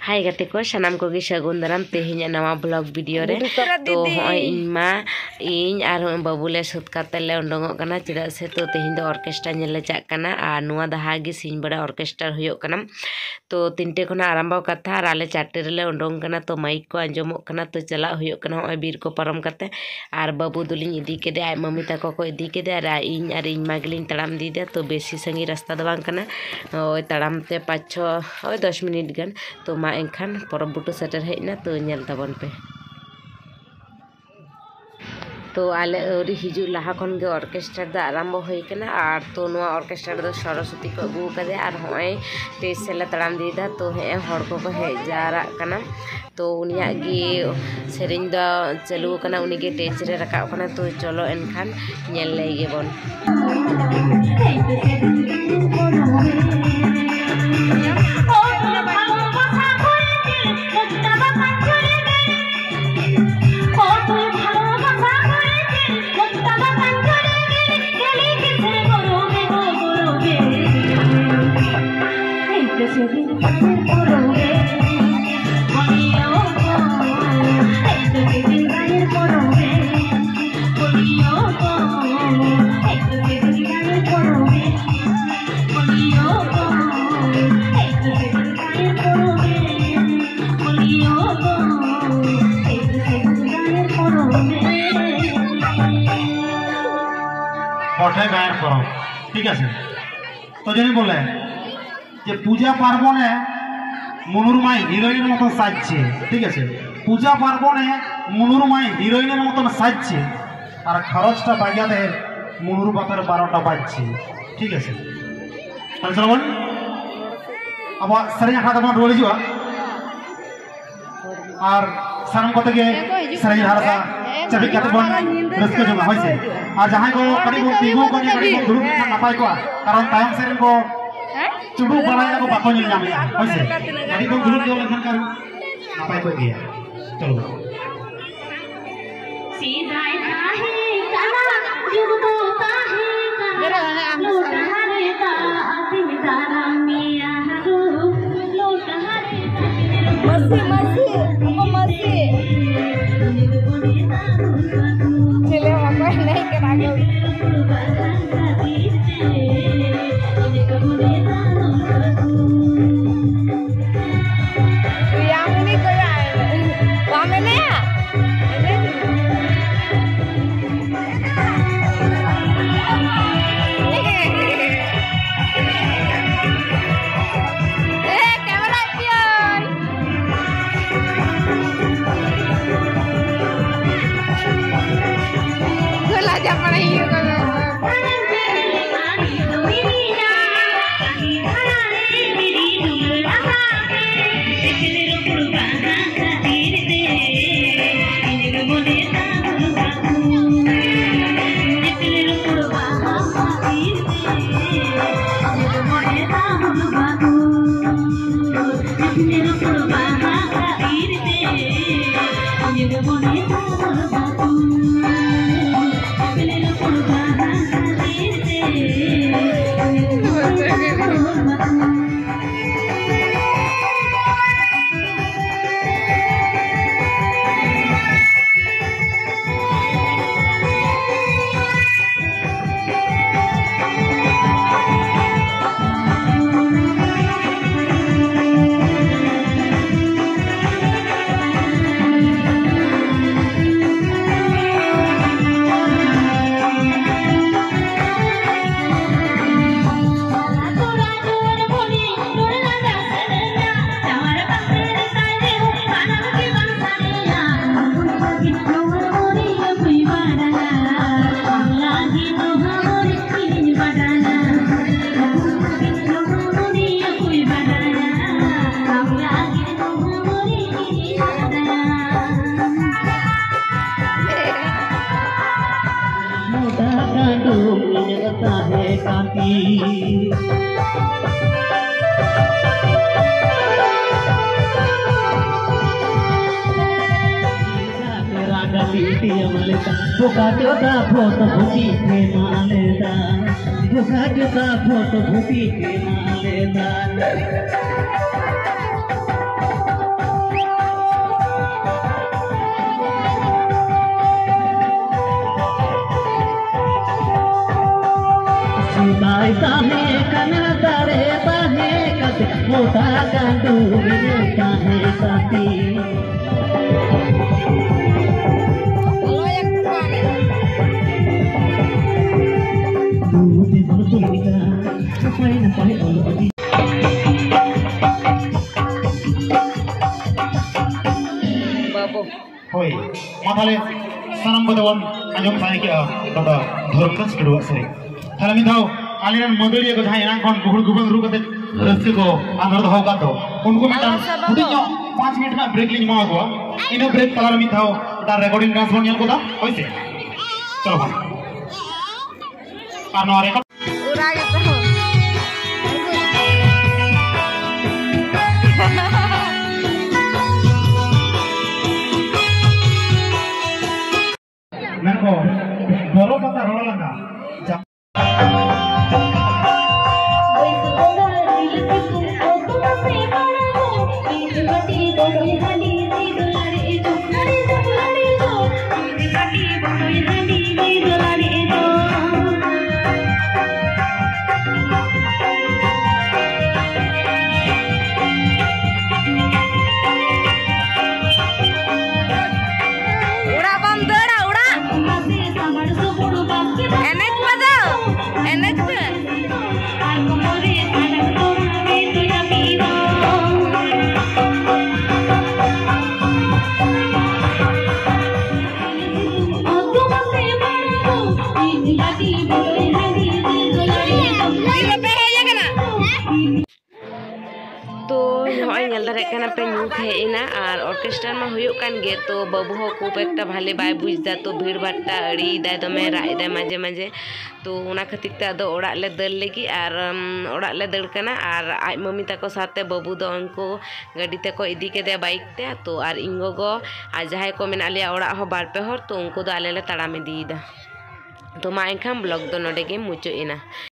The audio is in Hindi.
हाय गाते को सानाम को सागुन दाराम तेहें नवा ब्लॉग वीडियो रे तो हय इमा इन आर बाबूले सुत कातेले उंडोंगो कना चेदा से तो तेहें दो ऑर्केस्ट्रा नेले चाक कना आ नुआ दहा गे सिंह बड़ा ऑर्केस्ट्रा हुयो कना तो 3टे खना आरंभ कथा आर आले 4टे रेले उंडोंग कना तो माइक को आंजमो कना तो चला हुयो कना हय बीर को पारम कते आर बाबू दुलिन इदी केदे आय मम्मी ताको को इदी केदे आर इन मागलिन तड़ाम दीदे तो बेसी संगी रास्ता दो बांग कना ओय तड़ाम ते 5-6 ओय 10 मिनिट गन तो मा एनखान परब बुटू सेटर हेजना तो नेल ताबन पे तो आले औरी हिजू लाहा खन गे ऑर्केस्ट्रा दा आरंभ होई कना आर तो नुआ ऑर्केस्ट्रा दो सरस्वती को अगू कदे आर होय तेज सेला तड़ाम दीदा तो हे हर को हे जारा कना तो उनिया गे सेरिंग दा चालू कना उनी गे टेज रे रका कना तो चलो एनखान नेल ले गे बन गायर परब ठीक है तो जनी बोले जे पूजा पार्वणे मनोरमाई हिरोइन मत साजছে ठीक है पूजा पार्वणे मनोरमाई हिरोइन मत साजছে और खरचटा बाजाते मनोर बातर 12टा बाजছে ठीक है তাহলে চলুন আবার সেরেন হাতে আমার রোল হিজুয়া আর সারাম কত গে সেরেন হারসা চাবি কাতে বন রসকে জমা হইছে আর যাহাই को कड़ी को तीगो को कड़ी को दुरुम खान नापाय को कारण तायम सेरेन को चुडू बनाया को बाको निल नामे होइसे कड़ी को दुरुम जो लेखन कर नापाय को गया चलो सीधा काहे काना जुगतो काहे काना लोटहारे का आसिदारा मिया रो लोटहारे मसी मसी हमको मसी चले हम नहीं करागे बुका जोगा फोटो भूपी के मालेदा बुका जोगा फोटो भूपी के मालेदा गांडू इनका है काफी दूध बलुका नपाय नपाय ओलदी बाबू होय मा ताले सानाम बदवन आंजम साने के दादा धर्मदास केडुआ सरी थाले मिदाव आलिरन मदरिया को जहां एनां कोन गुहुड़ गुबन रु कते रस्ते को आंदर दहो का तो उनको मिटान हुदिनो 5 मिनट में ब्रेक लिंग मा को इनो ब्रेक तलार मिथाव दा रिकॉर्डिंग डांस बन को दा होइसे चलो भाई आ नो रिकॉर्ड उड़ा के तो मेनको बोलो कथा रोला लगा पे ᱧᱩᱛ ᱦᱮᱡ ᱮᱱᱟ ᱟᱨ ᱚᱨᱠᱮᱥᱴᱟᱨ ᱢᱟ ᱦᱩᱭᱩᱜ ᱠᱟᱱ ᱜᱮ ᱛᱚ ᱵᱟᱹᱵᱩ ᱦᱚᱸ ᱠᱷᱩᱵ ᱮᱠᱴᱟ ᱵᱷᱟᱞᱮ ᱵᱟᱭ ᱵᱩᱡᱽᱫᱟ ᱛᱚ ᱵᱷᱤᱲ ᱵᱷᱟᱴ্টা ᱟᱹᱲᱤᱭᱮᱫᱟᱭ ᱫᱚᱢᱮ ᱨᱟᱜ ᱮᱫᱟᱭ ᱢᱟঝে ᱢᱟঝে तो उना खातिर ते आदो ओड़ा ले दर लगी और ओड़ा ले दर कना और आज मम्मी तको साथे बाबू दो उनको गाड़ी ते को इदी के दे बाइक ते तो और इन गोगो आज जहां को मेना लिया ओड़ा हो बार पे हर तो उनको दो आले ले तड़ाम इदीदा तो मा एनखान ब्लॉग दो नोडे गे मुचो इना।